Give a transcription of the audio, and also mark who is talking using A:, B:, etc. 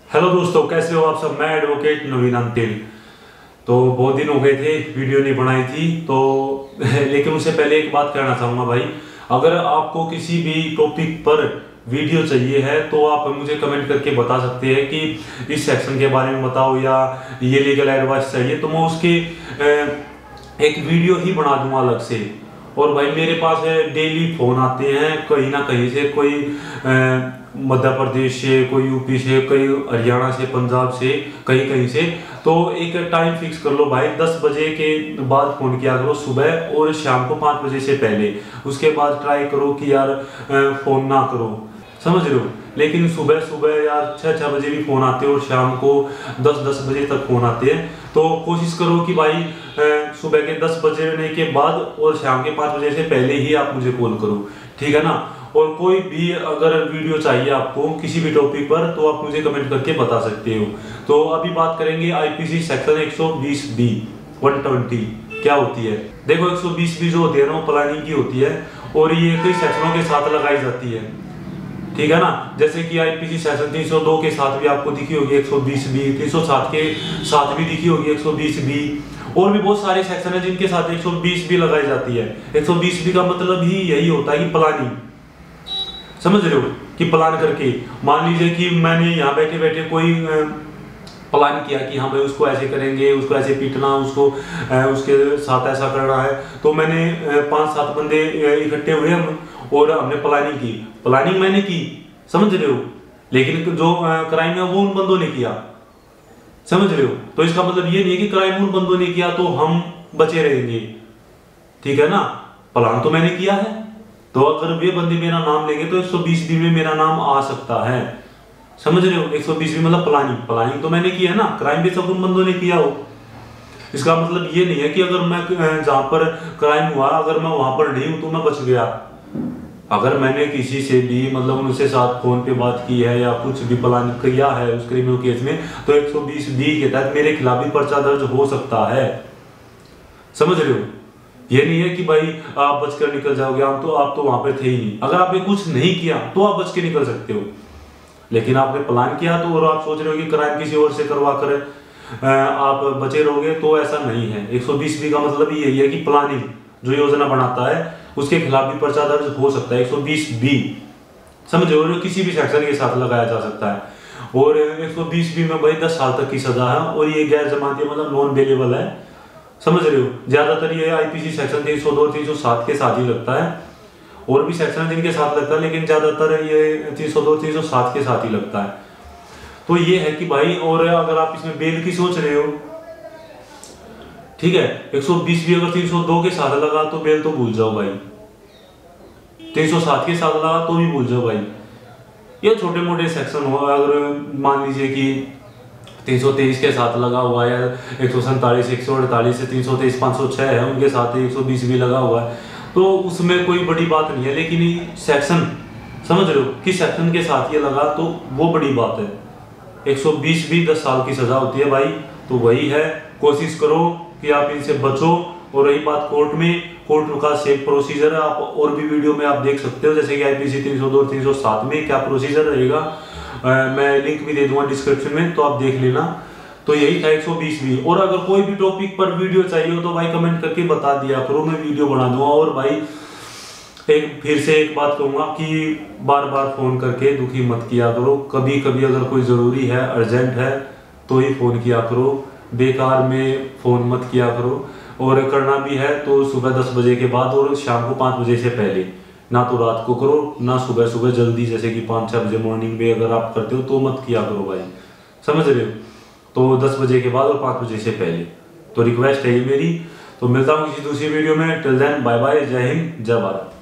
A: Hello दोस्तों, कैसे हो आप सब। मैं एडवोकेट नवीन अंतिल। तो बहुत दिन हो गए थे, वीडियो नहीं बनाई थी तो लेकिन उससे पहले एक बात कहना चाहूँगा भाई, अगर आपको किसी भी टॉपिक पर वीडियो चाहिए है तो आप मुझे कमेंट करके बता सकते हैं कि इस सेक्शन के बारे में बताओ या ये लीगल एडवाइस चाहिए, तो मैं उसके एक वीडियो ही बना दूंगा अलग से। और भाई मेरे पास डेली फोन आते हैं कहीं ना कहीं से, कोई मध्य प्रदेश से, कोई यूपी से, कोई हरियाणा से, पंजाब से, कहीं कहीं से। तो एक टाइम फिक्स कर लो भाई, 10 बजे के बाद फ़ोन किया करो सुबह, और शाम को 5 बजे से पहले। उसके बाद ट्राई करो कि यार फ़ोन ना करो, समझ रहे हो। लेकिन सुबह सुबह यार 6 बजे भी फ़ोन आते हैं और शाम को 10 बजे तक फ़ोन आते हैं। तो कोशिश करो कि भाई सुबह के 10 बजे के बाद और शाम के 5 बजे से पहले ही आप मुझे कॉल करो, ठीक है ना। और कोई भी अगर वीडियो चाहिए आपको किसी भी टॉपिक पर तो आप मुझे कमेंट करके बता सकते हो। तो अभी बात करेंगे आईपीसी सेक्शन 120B 120 क्या होती है। देखो 120B जो होती है ना वो प्लानिंग की होती है, और ये कई सेक्शनों के साथ लगाई जाती है, ठीक है ना। जैसे कि आईपीसी सेक्शन 302 के साथ भी आपको दिखी होगी 120B, 307 के साथ भी दिखी होगी 120B, और भी बहुत सारे सेक्शन है जिनके साथ 120B लगाई जाती है। 120B का मतलब ही यही होता है कि प्लानिंग, समझ रहे हो, कि प्लान करके। मान लीजिए कि मैंने यहाँ बैठे बैठे कोई प्लान किया कि हाँ भाई उसको ऐसे करेंगे, उसको ऐसे पीटना, उसको उसके साथ ऐसा करना है। तो मैंने 5-7 बंदे इकट्ठे हुए हम, और हमने प्लानिंग की। प्लानिंग मैंने की, समझ रहे हो, लेकिन जो क्राइम है वो उन बंदों ने किया, समझ रहे हो। तो इसका मतलब ये नहीं है कि क्राइम उन बंदों ने किया तो हम बचे रहेंगे, ठीक है ना। प्लान तो मैंने किया है, तो अगर वे बंदे मेरा नाम लेंगे तो 120B में मेरा नाम आ सकता है, समझ रहे हो। 120B मतलब प्लानिंग, प्लानिंग तो मैंने की है ना, क्राइम भी सब उन बंदों ने किया हो। इसका मतलब ये नहीं है कि अगर मैं जहां पर क्राइम हुआ अगर मैं वहां पर नहीं हूं तो मैं बच गया। अगर मैंने किसी से भी मतलब उनसे साथ फोन पे बात की है या कुछ भी प्लान किया है उस क्रिमिनल केस में, तो 120B के तहत मेरे खिलाफ भी पर्चा दर्ज हो सकता है, समझ रहे हो। ये नहीं है कि भाई आप बचकर निकल जाओगे, आप तो वहां पर थे ही नहीं। अगर आपने कुछ नहीं किया तो आप बच के निकल सकते हो, लेकिन आपने प्लान किया तो और आप सोच रहे हो कि क्राइम किसी और से करवा कर आप बचे रहोगे, तो ऐसा नहीं है। 120B का मतलब यही है कि प्लानिंग जो योजना बनाता है उसके खिलाफ भी पर्चा दर्ज हो सकता है, 120B, समझ रहे हो, किसी भी सेक्शन के साथ लगाया जा सकता है। और 120B में भाई 10 साल तक की सजा है, और ये गैर जमानती मतलब नॉन बेलेबल है, समझ रहे हो। ज्यादातर ये आईपीसी सेक्शन 302 और 307 के साथ ही लगता है, और भी सेक्शन जिनके साथ लगता है, लेकिन ज्यादातर ये 302 307 के साथ ही लगता है। तो ये है कि भाई, और अगर आप इसमें बेल की सोच रहे हो, ठीक है, 120B अगर 302 के साथ लगा तो बेल तो भूल जाओ भाई, 307 के साथ लगा तो भी भूल जाओ भाई। ये छोटे मोटे सेक्शन हो, अगर मान लीजिए कि 323 के साथ लगा हुआ है, 147, 148 से 323, 506 है उनके साथ 120B लगा हुआ है, तो उसमें कोई बड़ी बात नहीं है। लेकिन सेक्शन, समझ रहे हो, किस सेक्शन के साथ ये लगा तो वो बड़ी बात है। 120B 10 साल की सजा होती है भाई, तो वही है। कोशिश करो कि आप इनसे बचो। और रही बात कोर्ट में, कोर्ट का सेफ प्रोसीजर है, आप और भी वीडियो में आप देख सकते हो, जैसे कि आईपीसी 302 और 307 में क्या प्रोसीजर रहेगा। मैं लिंक भी दे दूंगा डिस्क्रिप्शन में, तो आप देख लेना। तो यही था 120B। और अगर कोई भी टॉपिक पर वीडियो चाहिए हो तो भाई कमेंट करके बता दिया करो, मैं वीडियो बना दूंगा। और भाई फिर से एक बात कहूंगा कि बार बार फोन करके दुखी मत किया करो। कभी कभी अगर कोई जरूरी है, अर्जेंट है, तो ही फोन किया करो, बेकार में फोन मत किया करो। और करना भी है तो सुबह 10 बजे के बाद और शाम को 5 बजे से पहले, ना तो रात को करो ना सुबह सुबह जल्दी, जैसे कि 5-6 बजे मॉर्निंग में अगर आप करते हो तो मत किया करो भाई, समझ रहे हो। तो 10 बजे के बाद और 5 बजे से पहले, तो रिक्वेस्ट है ये मेरी। तो मिलता हूँ किसी दूसरी वीडियो में। टिल देन बाय बाय, जय हिंद, जय भारत।